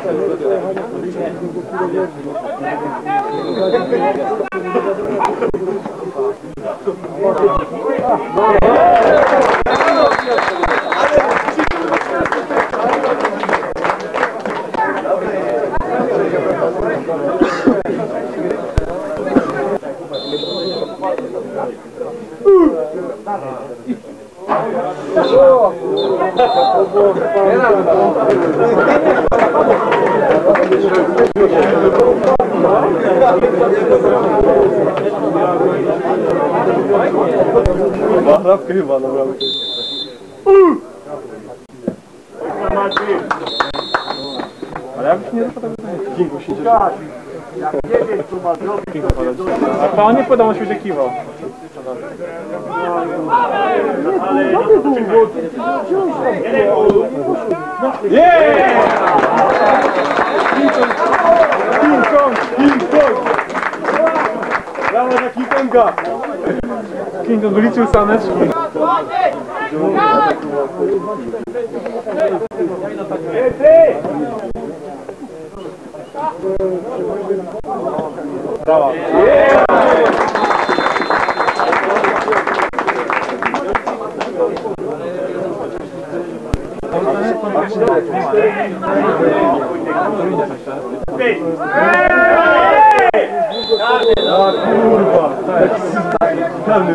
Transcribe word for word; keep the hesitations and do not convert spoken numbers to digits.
Łapkę chyba, naprawdę. Ale ja byś nie zapowiadał. Kingo się dzieje. Jak nie wiem, co ma zrobić, a to on nie podał, on się będzie kiwał. Jeee! King Kong! King Kong! Brawo dla King Konga! King Kong liczył saneczki. Brawo! A kurwa! Karny